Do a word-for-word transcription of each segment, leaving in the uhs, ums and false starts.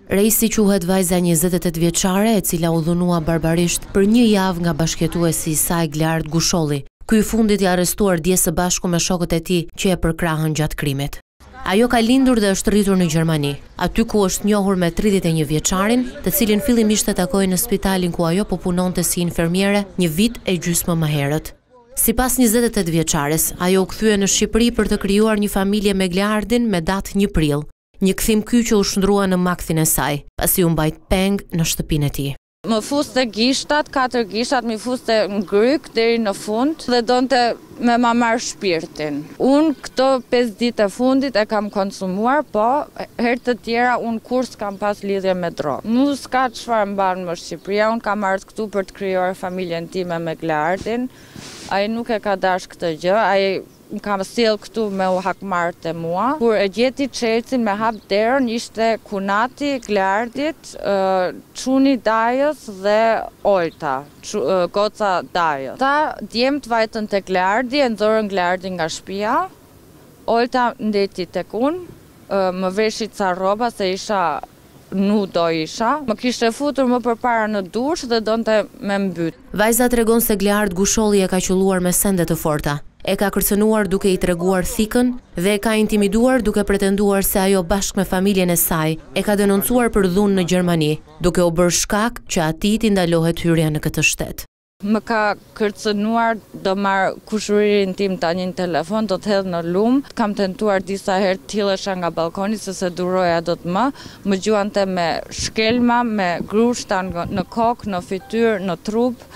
Reisi quhet Vajza njëzet e tetë vjeçare, e cila u dhunua barbarisht për një javë nga bashkëjetuesi i saj Gleard Gusholli. Ky i fundit i arrestuar dje së bashku me shokët e tij që e përkrahen gjatë krimit. Ajo ka lindur dhe është rritur në Gjermani, aty ku është njohur me tridhjetë e një vjeçarin, të cilin fillimisht e takoi në spitalin ku ajo po punonte si infermiere një vit e gjysmë më herët. Sipas njëzet e tetë vjeçares, ajo u kthye në Shqipëri për të krijuar një familje me Gleardin me datë një prill. Një kthim ky që u shndrua në makthin e saj, pasi u mbajt peng në shtëpinë e tij. Më fuste gishtat, katër gishtat, më fuste në gryk deri në fund dhe donte me ma marr shpirtin. Unë këto pesë ditë e fundit e kam konsumuar, po herë të tjera unë kur s'kam pas lidhje me drogë. Nuk s'ka çfarë mban më Shqipëria, unë kam ardhur këtu për të krijuar familjen time me Gleardin. Ai nuk e ka dash këtë gjë, ai më kam sjell këtu me u hakmarrë te mua. Kur e gjeti çelcin me hap derën, ishte kunati Gleardit, çuni Dajës dhe Olta, goca Dajës. Ta djemt vajtën te Gleardi, e nxorën Gleardin nga shtëpia. Olta ndeti tek unë, më veshi ca rroba se isha nudo isha. Më kishte futur më përpara në dush dhe donte me mbyt. Vajza tregon se Gleard Gusholli e ka qelluar me sende të forta. E ka kërcënuar duke i treguar thikën dhe e ka intimiduar duke pretenduar se ajo bashkë me familjen e saj e ka denoncuar për dhunë në Gjermani, duke u bërë shkak që atij t'i ndalohet hyrja në këtë shtet. Më ka kërcënuar, do marr kushuririn tim tani në telefon, do të hedh në lum. Kam tentuar disa herë të hillesha nga balkoni se se duroja do të më. Më gjuante me shkelma, me grushta në kokë, në fytyrë, në trup.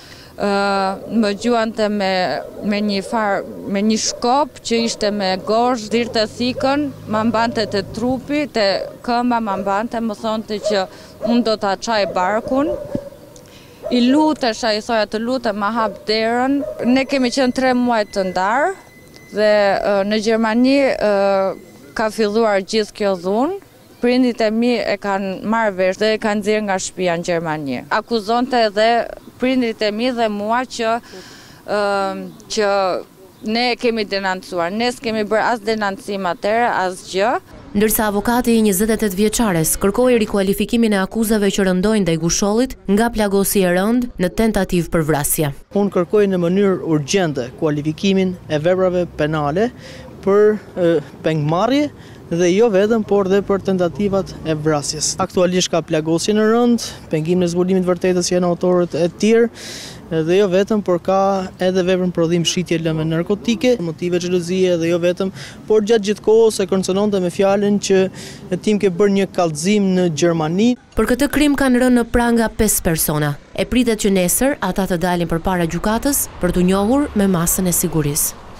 Uh, më gjuante me, me, një far, me një shkop që ishte me gosh, dhirte thikën, ma mbante të trupi, të këmba ma mbante, më thonte që unë do të çaj barkun. I lutesha, i thoja të lutem ma hap derën. Ne kemi qenë tre muaj të ndarë dhe uh, në Gjermani uh, ka filluar gjithë kjo dhunë. Prindit e mi e kanë marrë vesh dhe e kanë nxjerrë nga shtëpia në Gjermani. Akuzonte edhe prindrit e mi dhe mua që, uh, që ne kemi denoncuar. Ne s'kemi bërë as denoncim atëherë, as gjë. Ndërsa avokati i njëzet e tetë vjeçares kërkoi rikualifikimin e akuzave që rëndojnë ndaj Gushollit nga plagosi e rënd në tentativë për vrasje. Unë kërkoj në mënyrë urgjente kualifikimin e veprave penale për e, pengmarrje dhe jo vetëm, por dhe për tentativat e vrasjes. Aktualisht ka plagosje në rënd, pengim në zbulimit vërtetës janë autorët e tjerë, dhe jo vetëm, por ka edhe veprën prodhim shitje lëme narkotike, motive xhelozie dhe jo vetëm, por gjatë gjithë kohës e kërcënonte me fjalën që tim ke bërë një kallëzim në Gjermani. Për këtë krim kanë rënë në pranga pesë persona. E pritet që nesër ata të dalin përpara gjykatës për t'u njohur me masën e sigurisë.